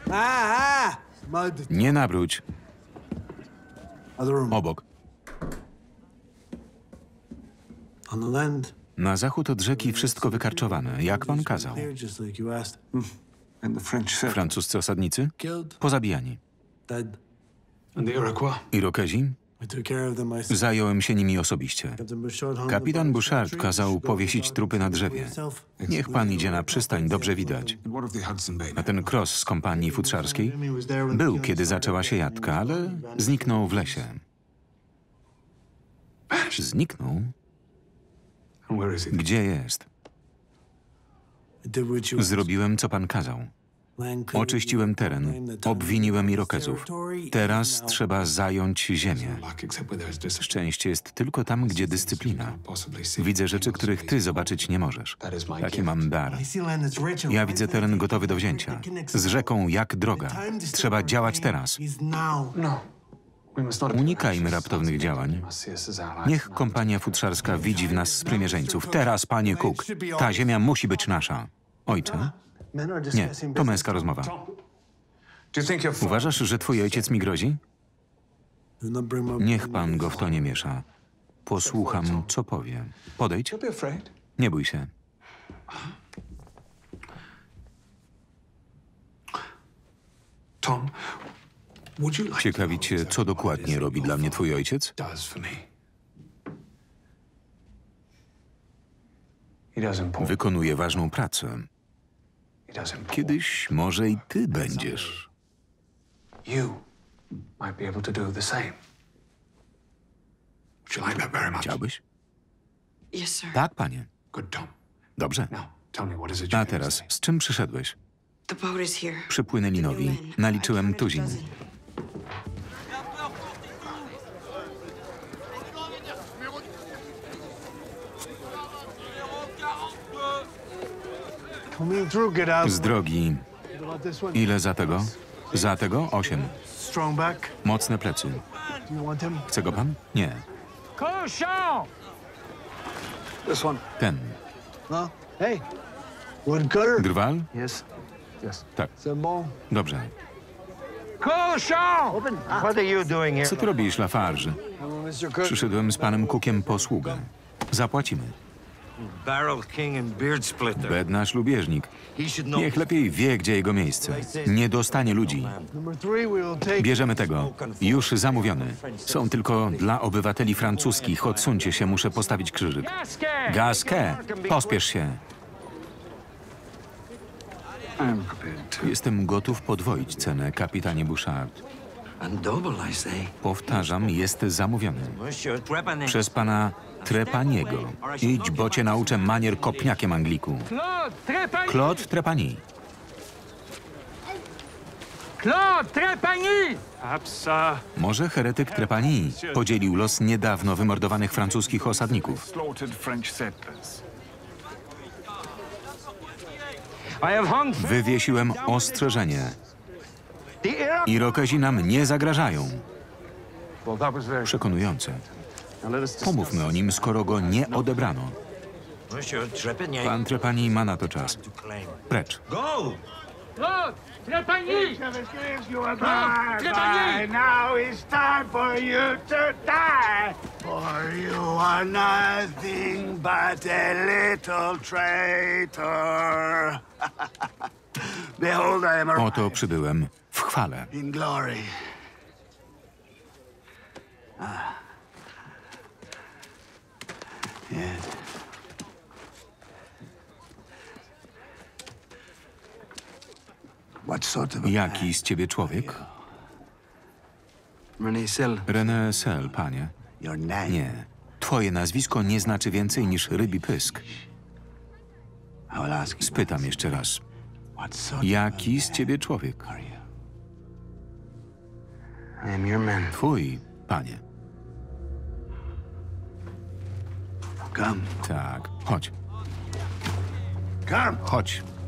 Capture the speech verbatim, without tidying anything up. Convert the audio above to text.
Nie nawróć. Obok. Na zachód od rzeki wszystko wykarczowane, jak pan kazał. Francuscy osadnicy? Pozabijani. Irokezi? Zająłem się nimi osobiście. Kapitan Bouchard kazał powiesić trupy na drzewie. Niech pan idzie na przystań, dobrze widać. A ten Cross z kompanii futrzarskiej? Był, kiedy zaczęła się jadka, ale zniknął w lesie. Zniknął? Gdzie jest? Zrobiłem, co pan kazał. Oczyściłem teren, obwiniłem Irokezów. Teraz trzeba zająć ziemię. Szczęście jest tylko tam, gdzie dyscyplina. Widzę rzeczy, których ty zobaczyć nie możesz. Taki mam dar. Ja widzę teren gotowy do wzięcia. Z rzeką jak droga. Trzeba działać teraz. Unikajmy raptownych działań. Niech kompania futrzarska widzi w nas sprzymierzeńców. Teraz, panie Cook, ta ziemia musi być nasza. Ojcze? Nie, to męska rozmowa. Uważasz, że twój ojciec mi grozi? Niech pan go w to nie miesza. Posłucham, co powie. Podejdź. Nie bój się. Ciekawi cię, co dokładnie robi dla mnie twój ojciec? Wykonuje ważną pracę. Kiedyś może i ty będziesz. Chciałbyś? Tak, panie. Dobrze. A teraz, z czym przyszedłeś? Przypłynęli nowi. Naliczyłem tuzin. Z drogi. Ile za tego? Za tego? Osiem. Mocne plecy. Chce go pan? Nie. Ten. Drwal? Tak. Dobrze. Co ty robisz, Lafarge? Przyszedłem z panem Cookiem po sługę. Zapłacimy. Bednarz lubieżnik. Niech lepiej wie, gdzie jego miejsce. Nie dostanie ludzi. Bierzemy tego. Już zamówiony. Są tylko dla obywateli francuskich. Odsuńcie się, muszę postawić krzyżyk. Gasquet, pospiesz się. Jestem gotów podwoić cenę, kapitanie Bouchard. Powtarzam, jest zamówiony. Przez pana Trepaniego. Idź, bo cię nauczę manier kopniakiem, Angliku. Claude Trepani. Claude Trepani! Może heretyk Trepani podzielił los niedawno wymordowanych francuskich osadników. Wywiesiłem ostrzeżenie. Irokezi nam nie zagrażają. Przekonujące. Pomówmy o nim, skoro go nie odebrano. Pan Trepani ma na to czas. Precz. Trepani! Now it's time for you to die, for you are nothing but a little traitor. Behold, I am arrived. Oto przybyłem w chwale. In glory. Ah. Yes. What sort of a Jaki z ciebie człowiek? René Sel. René Sel, panie. Your name. Nie. Twoje nazwisko nie znaczy więcej niż rybi pysk. I will ask you. Spytam jeszcze raz. What sort Jaki z ciebie człowiek? are you? I am your man. Twój, panie. Come. Tak, chodź. Come. Chodź.